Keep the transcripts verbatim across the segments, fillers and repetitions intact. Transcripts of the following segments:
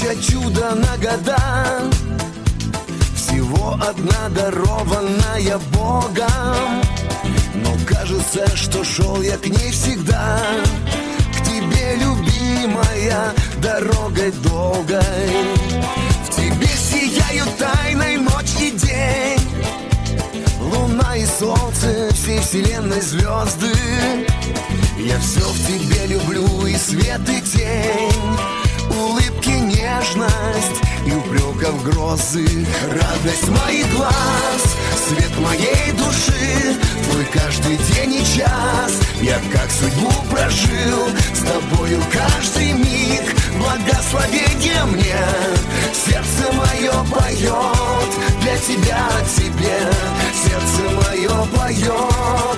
тысяча чудо на года, всего одна дарованная Богом. Но кажется, что шел я к ней всегда, к тебе, любимая, дорогой долгой. В тебе сияют тайной ночь и день, луна и солнце, всей вселенной звезды. Я все в тебе люблю, и свет, и тень, улыбки, нежность и упреков грозы. Радость моих глаз, свет моей души, твой каждый день и час. Я как судьбу прожил с тобою каждый миг. Благословение мне сердце мое поет, для тебя, тебе сердце мое поет.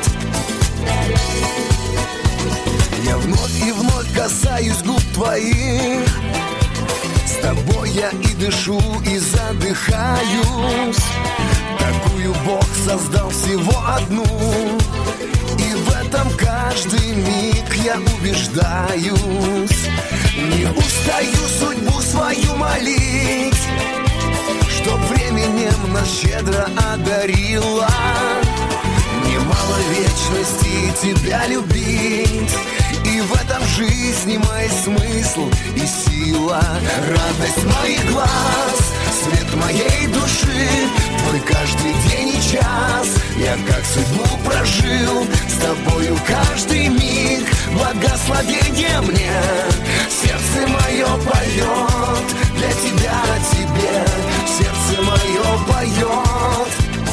Я вновь и вновь касаюсь губ твоих, с тобой я и дышу, и задыхаюсь. Такую Бог создал всего одну, и в этом каждый миг я убеждаюсь. Не устаю судьбу свою молить, чтоб временем нас щедро одарила. Немало вечности тебя любить, и в этом жизни мой смысл и сила. Радость моих глаз, свет моей души, твой каждый день и час. Я как судьбу прожил с тобою каждый миг. Благословение мне сердце мое поет, для тебя, тебе сердце мое поет.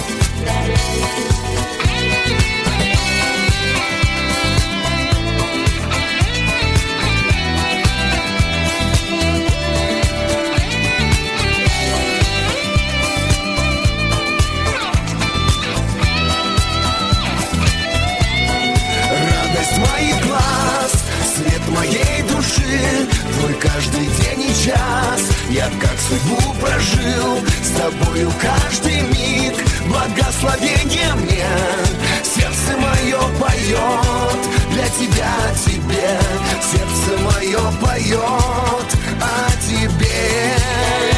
Моих глаз, свет моей души, твой каждый день и час. Я как судьбу прожил с тобою каждый миг. Благословение мне сердце мое поет, для тебя, тебе сердце мое поет, а тебе